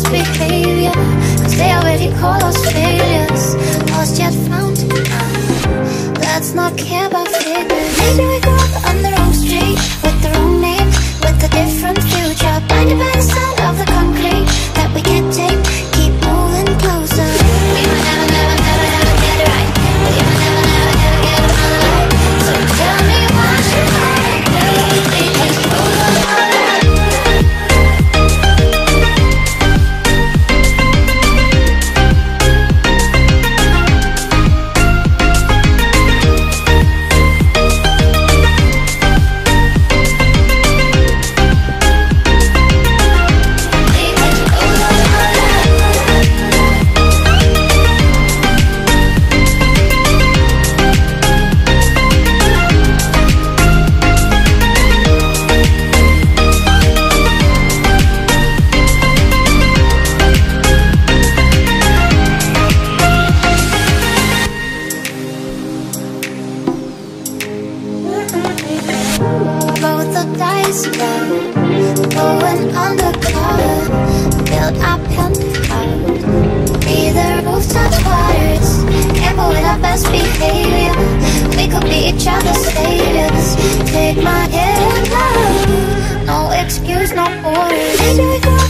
best behavior, cause they already call us failures. Lost yet found. Let's not care about figures. Maybe we grew up on the wrong street, with the wrong name, with a different future. Blinded by the sound of the concrete that we can't take. Keep moving closer. We will never, never, never, never get it right. We will never, never, ever get it on the light. So tell me what should I do? Because hold on. Both the dice roll, going undercover. Build our penthouse, be the rooftop waters. Gamble with our best behavior, we could be each other's saviors. Take my hand now, no excuse, no orders. Maybe we go